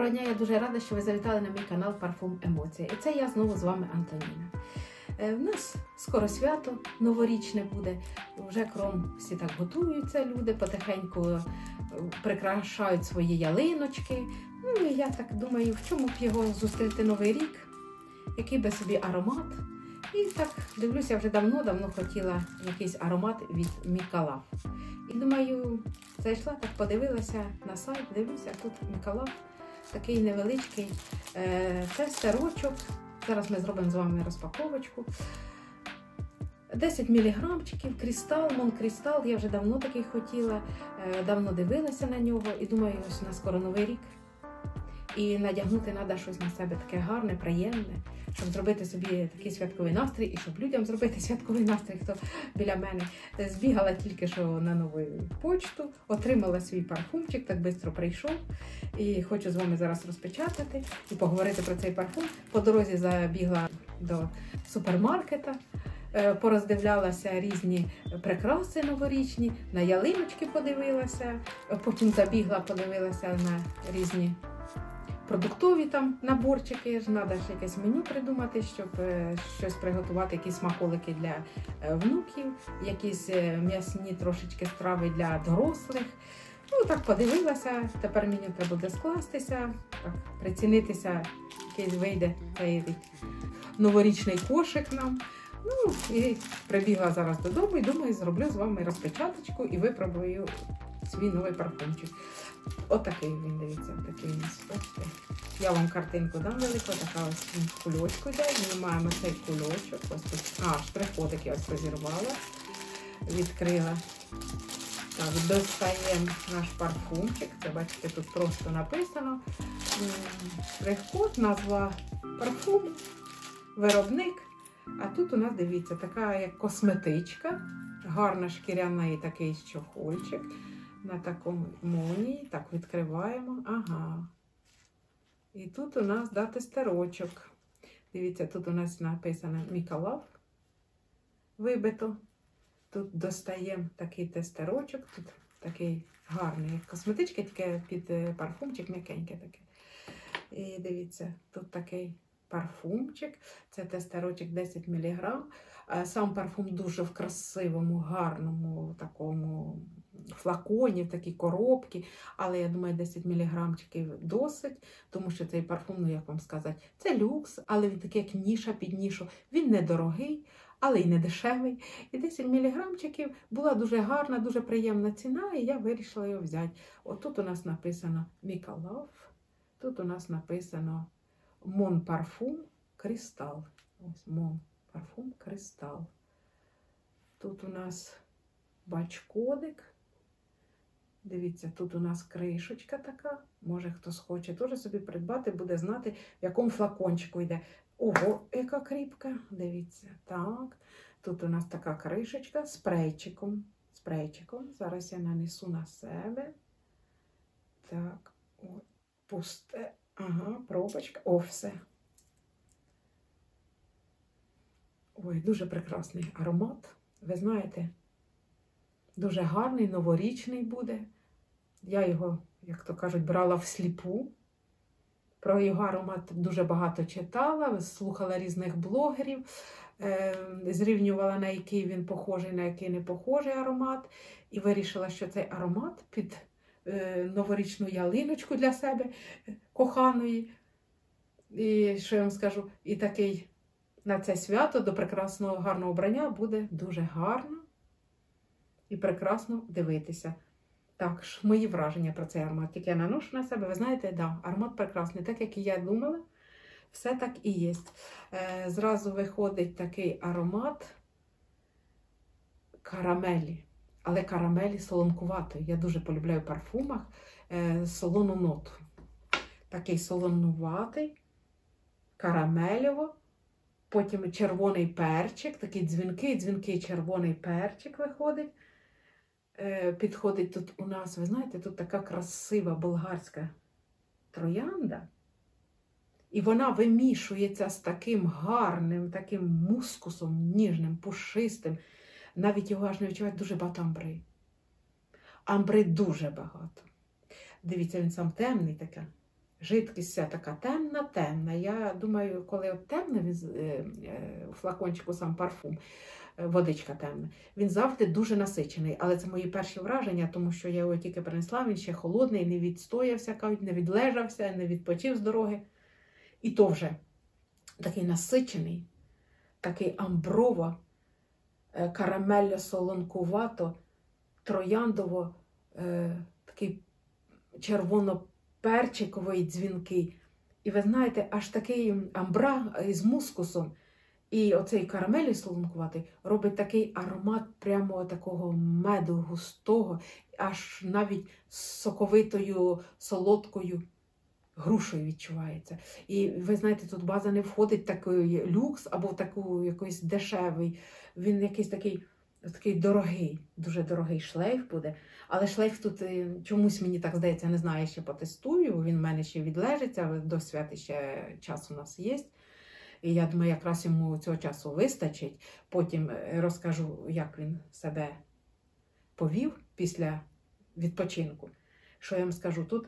Доброго дня, я дуже рада, що ви завітали на мій канал Парфум Емоція. І це я знову з вами Антоніна. У нас скоро свято новорічне буде, вже кром всі так готуються, люди потихеньку прикрашають свої ялиночки. Ну і я так думаю, в чому б його зустріти Новий рік, який би собі аромат. І так дивлюся, вже давно хотіла якийсь аромат від Мікалав. І думаю, зайшла, так подивилася на сайт, дивлюся, тут Мікалав, такий невеличкий тестерочок. Зараз ми зробимо з вами розпаковочку. 10 мг, кристал, Монкристал, я вже давно такий хотіла, давно дивилася на нього і думаю, ось у нас скоро Новий рік. І надягнути треба щось на себе таке гарне, приємне, щоб зробити собі такий святковий настрій, і щоб людям зробити святковий настрій, хто біля мене. Збігала тільки що на нову почту, отримала свій парфумчик, так швидко прийшов. І хочу з вами зараз розпечатати і поговорити про цей парфум. По дорозі забігла до супермаркета, пороздивлялася різні прикраси новорічні, на ялиночки подивилася, потім забігла, подивилася на різні продуктові там наборчики, треба ще якесь меню придумати, щоб щось приготувати, якісь смаколики для внуків, якісь м'ясні трошечки страви для дорослих. Ну, так подивилася, тепер меню треба буде скластися, так, прицінитися, якийсь вийде цей новорічний кошик нам. Ну, і прибігла зараз додому і думаю, зроблю з вами розпечаточку і випробую свій новий парфумчик. Отакий він, дивіться, такий у нас, бачите. Я вам картинку дам велику, така ось кульочку йде, знімаємо цей кульочок, ось тут, штрих-кодик я ось розірвала, відкрила. Так, достаємо наш парфумчик, це, бачите, тут просто написано, штрих-код, назва парфум, виробник, а тут у нас, дивіться, така як косметичка, гарна шкіряний такий чохольчик. На такому молнії, так, відкриваємо, ага. І тут у нас тестерочок. Дивіться, тут у нас написано Мікалав, вибито. Тут достаємо такий тестерочок, тут такий гарний, як косметичка, тільки під парфумчик, м'якеньке таке. І дивіться, тут такий парфумчик, це тестерочок 10 мг. Сам парфум дуже в красивому, гарному такому флаконі, в такій коробці, але я думаю, 10 мг досить, тому що цей парфум, ну як вам сказати, це люкс, але він такий, як ніша під нішу. Він недорогий, але й не дешевий. І 10 мг була дуже гарна, дуже приємна ціна, і я вирішила його взяти. Отут у нас написано Мікалав, тут у нас написано Mon Parfum Cristal. Ось Mon Parfum Cristal. Тут у нас бач-кодик. Дивіться, тут у нас кришечка така. Може, хтось хоче теж собі придбати, буде знати, в якому флакончику йде. Ого, яка кріпка. Дивіться, так. Тут у нас така кришечка з спрейчиком. Зараз я нанесу на себе. Так, ой, пусте. Ага, пробочка. О, все. Ой, дуже прекрасний аромат. Ви знаєте, дуже гарний, новорічний буде. Я його, як то кажуть, брала всліпу. Про його аромат дуже багато читала, слухала різних блогерів, зрівнювала, на який він похожий, на який не похожий аромат. І вирішила, що цей аромат під новорічну ялиночку для себе коханої. І що я вам скажу, і такий на це свято до прекрасного, гарного обрання буде дуже гарно і прекрасно дивитися. Так, мої враження про цей аромат. Тільки я наношу на себе, ви знаєте, да, аромат прекрасний. Так, як і я думала, все так і є. Зразу виходить такий аромат карамелі. Але карамелі солонкуватої. Я дуже полюбляю в парфумах солону ноту. Такий солонуватий, карамельово. Потім червоний перчик, такий дзвінкий червоний перчик виходить. Підходить тут у нас, ви знаєте, тут така красива болгарська троянда. І вона вимішується з таким гарним, таким мускусом, ніжним, пушистим. Навіть його аж не відчувають, дуже багато амбри. Амбри дуже багато. Дивіться, він сам темний, така жидкість вся така темна. Я думаю, коли от темна, у флакончику сам парфум, водичка темна, він завжди дуже насичений. Але це мої перші враження, тому що я його тільки принесла, він ще холодний, не відстоявся, кажуть, не відлежався, не відпочив з дороги. І то вже такий насичений, такий амброво, карамельно-солонкувато, трояндово, такий червоно-перчиковий, дзвінкий. І ви знаєте, аж такий амбра із мускусом і оцей карамелі солонкуватий робить такий аромат прямо такого меду густого, аж навіть соковитою, солодкою грушею відчувається. І ви знаєте, тут база не входить такий люкс або таку якийсь дешевий. Він якийсь такий дорогий, дуже дорогий шлейф буде. Але шлейф тут чомусь, мені так здається, не знаю, ще потестую. Він в мене ще відлежиться, до свята ще час у нас є. І я думаю, якраз йому цього часу вистачить. Потім розкажу, як він себе повів після відпочинку. Що я вам скажу? Тут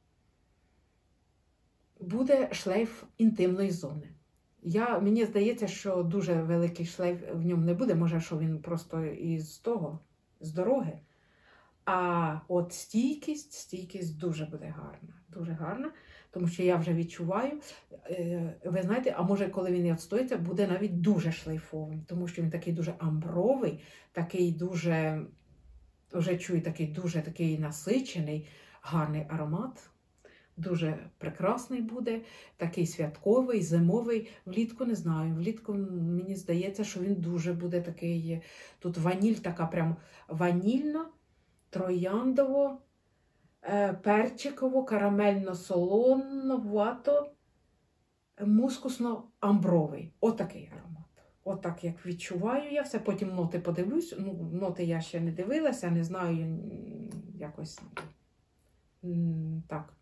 буде шлейф інтимної зони. Мені здається, що дуже великий шлейф в ньому не буде. Може, що він просто з дороги. А от стійкість дуже буде гарна. Дуже гарна, тому що я вже відчуваю, ви знаєте, а може, коли він і відстоїться, буде навіть дуже шлейфовим, тому що він такий дуже амбровий, такий дуже, вже чую, такий насичений, гарний аромат. Дуже прекрасний буде, такий святковий, зимовий. Влітку не знаю, влітку мені здається, що він дуже буде такий, тут ваніль така прям ванільна, трояндово, перчиково, карамельно-солоновато, мускусно-амбровий. Отакий аромат. Отак, як відчуваю я все. Потім ноти подивлюсь. Ну, ноти я ще не дивилася, не знаю, якось так.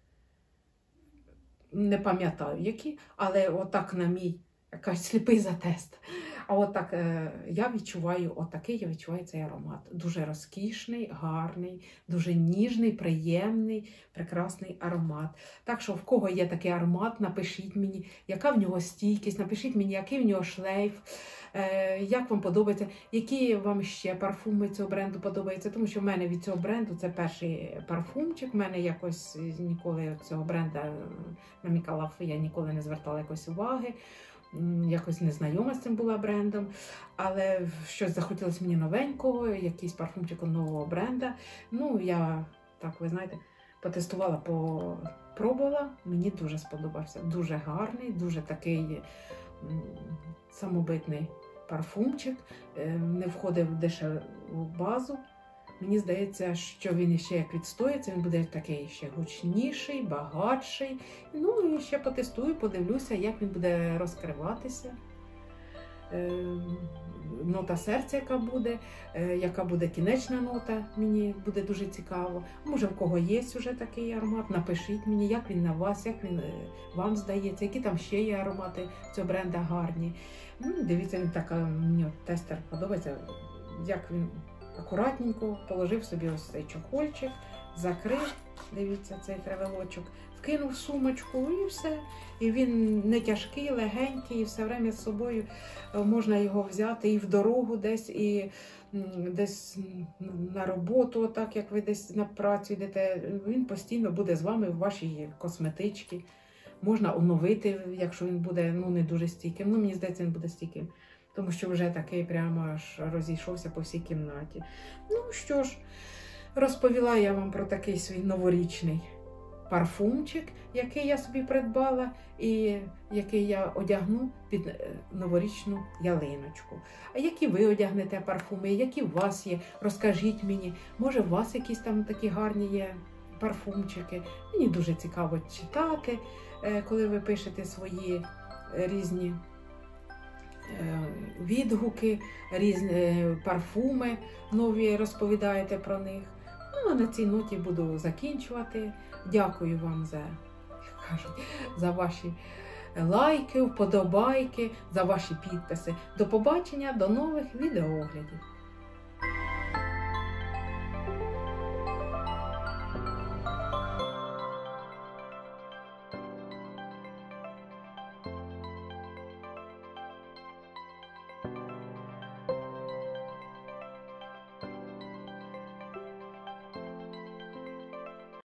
Не пам'ятаю, які, але отак на мій якась сліпий затест. А отак я відчуваю цей аромат. Дуже розкішний, гарний, дуже ніжний, приємний, прекрасний аромат. Так що, в кого є такий аромат, напишіть мені, яка в нього стійкість, напишіть мені, який в нього шлейф, як вам подобається, які вам ще парфуми цього бренду подобаються. Тому що в мене від цього бренду це перший парфумчик. В мене якось ніколи цього бренда на Мікалаф я ніколи не звертала якось уваги. Якось не знайома з цим була брендом, але щось захотілося мені новенького, якийсь парфумчик нового бренда. Ну, я, так, ви знаєте, потестувала, попробувала, мені дуже сподобався. Дуже гарний, дуже такий самобитний парфумчик, не входив в дешеву базу. Мені здається, що він ще як відстоїться, він буде такий ще гучніший, багатший. Ну і ще потестую, подивлюся, як він буде розкриватися. Нота серця, яка буде кінечна нота, мені буде дуже цікаво. Може, в кого є вже такий аромат, напишіть мені, як він на вас, як він вам здається, які там ще є аромати цього бренда гарні. Ну, дивіться, він так, мені тестер подобається, як він акуратненько положив собі ось цей чохольчик, закрив, дивіться, цей тревелочок, вкинув в сумочку і все. І він не тяжкий, легенький, і все время з собою можна його взяти і в дорогу десь, і десь на роботу, так як ви десь на працю йдете. Він постійно буде з вами в вашій косметичці. Можна оновити, якщо він буде не дуже стійким. Ну, мені здається, він буде стійким. Тому що вже такий прямо аж розійшовся по всій кімнаті. Ну що ж, розповіла я вам про такий свій новорічний парфумчик, який я собі придбала і який я одягну під новорічну ялиночку. А які ви одягнете парфуми, які у вас є, розкажіть мені. Може, у вас якісь там такі гарні є парфумчики. Мені дуже цікаво читати, коли ви пишете свої різні відгуки, різні парфуми нові, розповідаєте про них. Ну, а на цій ноті буду закінчувати. Дякую вам за ваші лайки, вподобайки, за ваші підписи. До побачення, до нових відеооглядів.